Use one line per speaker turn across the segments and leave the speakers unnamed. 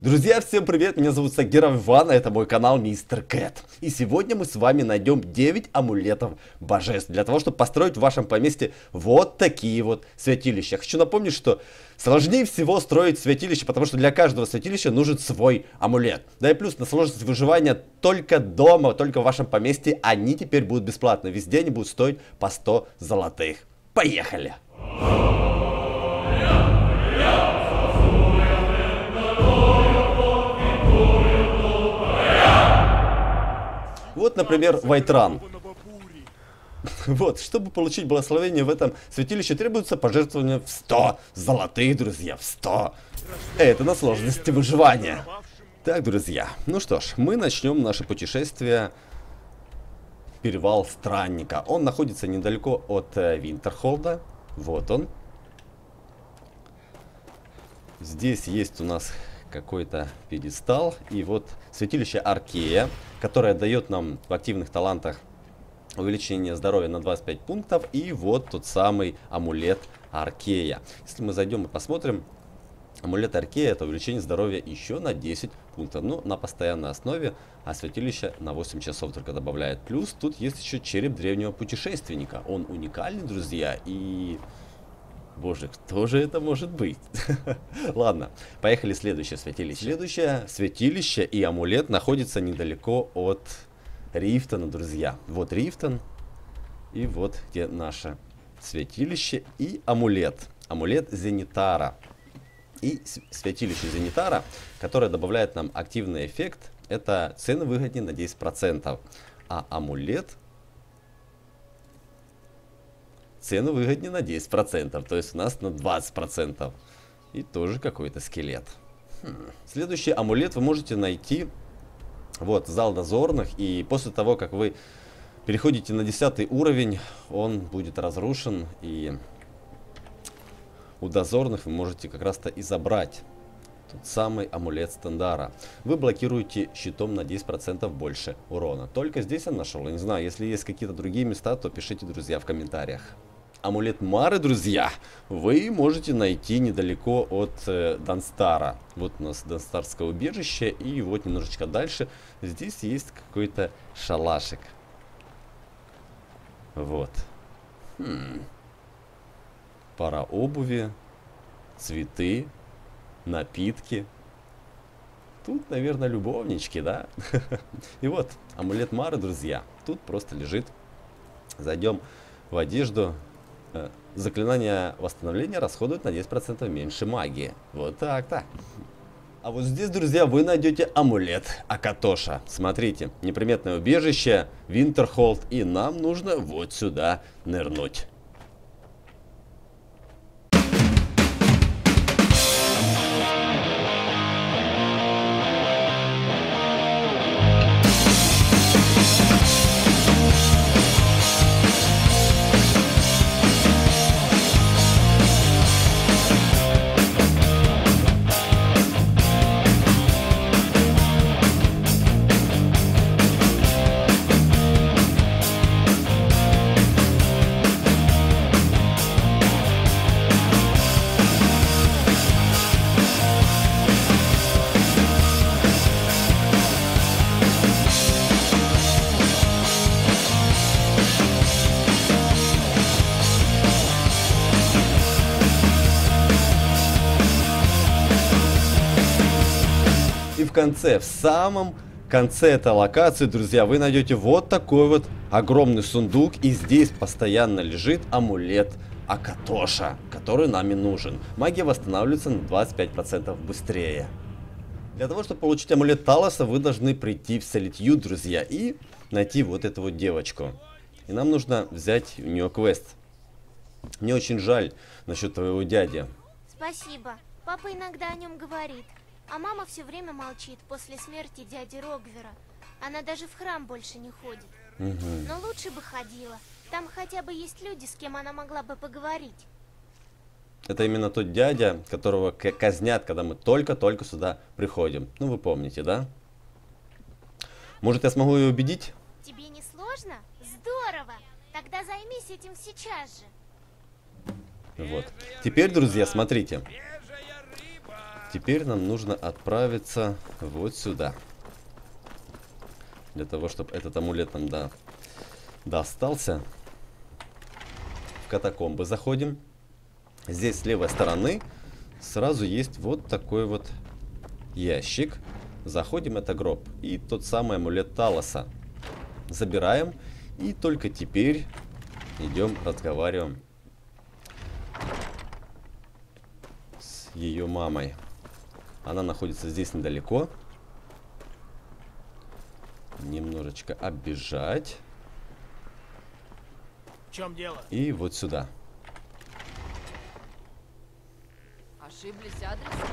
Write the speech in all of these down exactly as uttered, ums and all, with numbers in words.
Друзья, всем привет, меня зовут Сагиров Иван, а это мой канал Мистер Кэт. И сегодня мы с вами найдем девять амулетов божеств, для того, чтобы построить в вашем поместье вот такие вот святилища. Хочу напомнить, что сложнее всего строить святилище, потому что для каждого святилища нужен свой амулет. Да и плюс на сложность выживания только дома, только в вашем поместье, они теперь будут бесплатны. Везде они будут стоить по сто золотых. Поехали! Вот, например, Вайтран. Вот, чтобы получить благословение в этом святилище, требуется пожертвование в сто золотых, друзья, в сто. Это на сложности выживания. Так, друзья, ну что ж, мы начнем наше путешествие. Перевал Странника. Он находится недалеко от э, Винтерхолда. Вот он. Здесь есть у нас какой-то пьедестал. И вот святилище Аркея, которое дает нам в активных талантах увеличение здоровья на двадцать пять пунктов. И вот тот самый амулет Аркея. Если мы зайдем и посмотрим, амулет Аркея — это увеличение здоровья еще на десять пунктов. Ну, на постоянной основе, а святилище на восемь часов только добавляет. Плюс тут есть еще череп древнего путешественника. Он уникальный, друзья, и... Боже, кто же это может быть? Ладно, поехали в следующее святилище. Следующее святилище и амулет находится недалеко от Рифтона, друзья. Вот Рифтон. И вот где наше святилище и амулет. Амулет Зенитара. И святилище Зенитара, которое добавляет нам активный эффект, это цены выгоднее на десять процентов. А амулет... Цену выгоднее на десять процентов, то есть у нас на двадцать процентов. И тоже какой-то скелет. Хм. Следующий амулет вы можете найти, вот, зал дозорных. И после того, как вы переходите на десятый уровень, он будет разрушен. И у дозорных вы можете как раз-то и забрать тот самый амулет Стендара. Вы блокируете щитом на десять процентов больше урона. Только здесь я нашел. Я не знаю, если есть какие-то другие места, то пишите, друзья, в комментариях. Амулет Мары, друзья, вы можете найти недалеко от э, Данстара. Вот у нас Данстарское убежище, и вот немножечко дальше здесь есть какой-то шалашик. Вот. Хм. Пара обуви, цветы, напитки. Тут, наверное, любовнички, да? И вот, амулет Мары, друзья, тут просто лежит. Зайдем в одежду. Заклинание восстановления расходует на десять процентов меньше магии. Вот так-то. А вот здесь, друзья, вы найдете амулет Акатоша. Смотрите, неприметное убежище, Винтерхолд, и нам нужно вот сюда нырнуть. В конце, в самом конце этой локации, друзья, вы найдете вот такой вот огромный сундук. И здесь постоянно лежит амулет Акатоша, который нам и нужен. Магия восстанавливается на двадцать пять процентов быстрее. Для того, чтобы получить амулет Талоса, вы должны прийти в Солитьюд, друзья, и найти вот эту вот девочку. И нам нужно взять у нее квест. Мне очень жаль насчет твоего дяди.
Спасибо. Папа иногда о нем говорит. А мама все время молчит после смерти дяди Рогвера. Она даже в храм больше не ходит.
Угу.
Но лучше бы ходила. Там хотя бы есть люди, с кем она могла бы поговорить.
Это именно тот дядя, которого казнят, когда мы только-только сюда приходим. Ну, вы помните, да? Может, я смогу ее убедить?
Тебе не сложно? Здорово! Тогда займись этим сейчас же.
Вот. Теперь, друзья, смотрите. теперь нам нужно отправиться вот сюда. Для того, чтобы этот амулет нам да, достался. В катакомбы заходим. Здесь с левой стороны сразу есть вот такой вот ящик. Заходим, это гроб. И тот самый амулет Талоса. Забираем. И только теперь идем, разговариваем с ее мамой. Она находится здесь недалеко. Немножечко оббежать.
В чем дело?
И вот сюда.
Ошиблись адресом?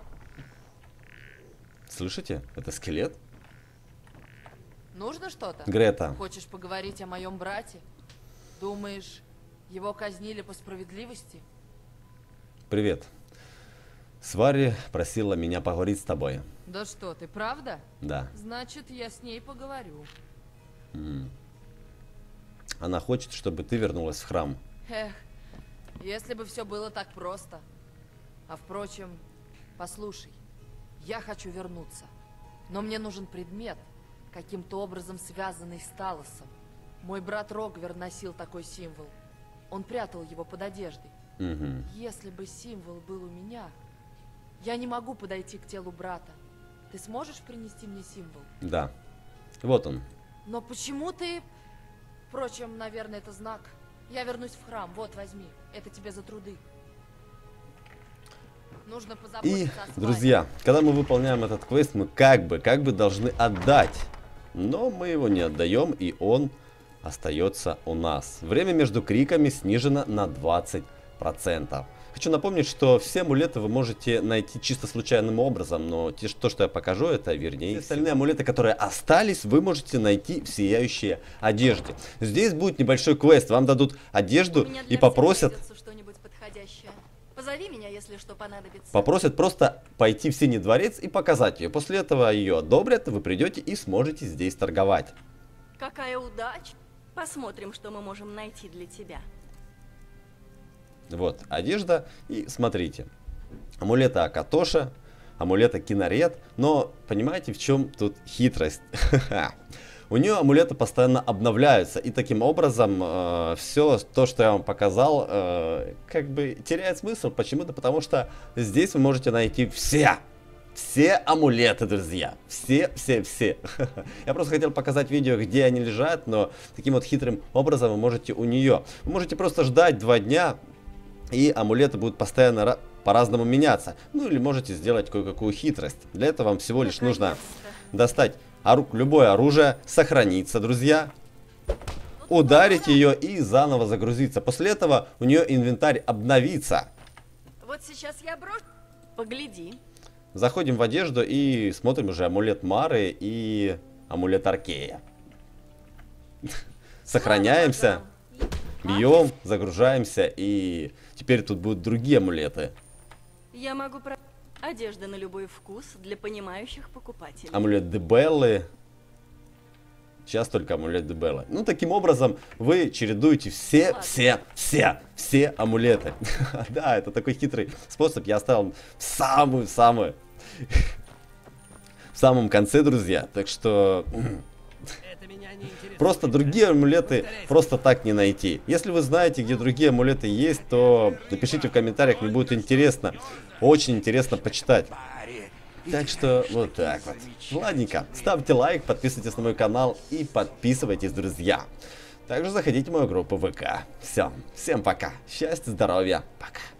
Слышите? Это скелет?
Нужно что-то?
Грета.
Хочешь поговорить о моем брате? Думаешь, его казнили по справедливости?
Привет. Свари просила меня поговорить с тобой.
Да что, ты правда?
Да.
Значит, я с ней поговорю.
М. Она хочет, чтобы ты вернулась в храм.
Эх, если бы все было так просто. А впрочем, послушай, я хочу вернуться. Но мне нужен предмет, каким-то образом связанный с Талосом. Мой брат Рогвер носил такой символ. Он прятал его под одеждой.
Угу.
Если бы символ был у меня, я не могу подойти к телу брата. Ты сможешь принести мне символ?
Да. Вот он.
Но почему ты... Впрочем, наверное, это знак. Я вернусь в храм. Вот, возьми. Это тебе за труды. Нужно
И,
позаботиться о свадьбе.
друзья, когда мы выполняем этот квест, мы как бы, как бы должны отдать. Но мы его не отдаем, и он остается у нас. Время между криками снижено на двадцать процентов. Хочу напомнить, что все амулеты вы можете найти чисто случайным образом, но те, то, что я покажу, это вернее. Все остальные амулеты, которые остались, вы можете найти в сияющей одежде. Здесь будет небольшой квест, вам дадут одежду и попросят...
что-нибудь подходящее. Позови меня, если что понадобится.
Попросят просто пойти в Синий дворец и показать ее. После этого ее одобрят, вы придете и сможете здесь торговать.
Какая удача. Посмотрим, что мы можем найти для тебя.
Вот, одежда. И смотрите. Амулеты Акатоша, амулеты Кинарет. Но понимаете, в чем тут хитрость? У нее амулеты постоянно обновляются. И таким образом э, все то, что я вам показал, э, как бы теряет смысл. Почему-то потому, что здесь вы можете найти все. Все амулеты, друзья. Все, все, все. Я просто хотел показать видео, где они лежат, но таким вот хитрым образом вы можете у нее. Вы можете просто ждать два дня, и амулеты будут постоянно по-разному меняться. Ну или можете сделать кое-какую хитрость. Для этого вам всего лишь нужно достать ору- любое оружие, сохраниться, друзья, ударить ее и заново загрузиться. После этого у нее инвентарь обновится.
Вот сейчас я брошу. Погляди.
Заходим в одежду и смотрим уже амулет Мары и амулет Аркея. Сохраняемся, бьем, загружаемся, и теперь тут будут другие амулеты.
Я могу про... Одежда на любой вкус для понимающих покупателей.
Амулет Дебеллы. Сейчас только амулет Дебеллы. Ну, таким образом, вы чередуете все,
Ладно.
все, все, все амулеты. Да, это такой хитрый способ. Я оставил самую-самую в самом конце, друзья. Так что...
Это меня не интересует.
Просто другие амулеты просто так не найти. Если вы знаете, где другие амулеты есть, то напишите в комментариях, мне будет интересно. Очень интересно почитать. Так что вот так вот. Ладненько. Ставьте лайк, подписывайтесь на мой канал и подписывайтесь, друзья. Также заходите в мою группу ВК. Все. Всем пока. Счастья, здоровья. Пока.